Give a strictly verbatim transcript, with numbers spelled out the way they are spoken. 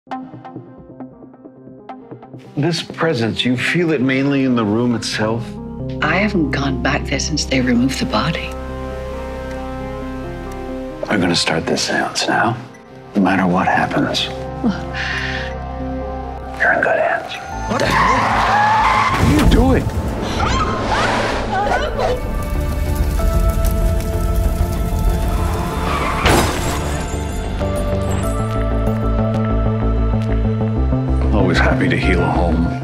This presence, you feel it mainly in the room itself? I haven't gone back there since they removed the body. We're gonna start this seance now. No matter what happens, you're in good hands. What the hell? What are you doing? Always happy to heal a home.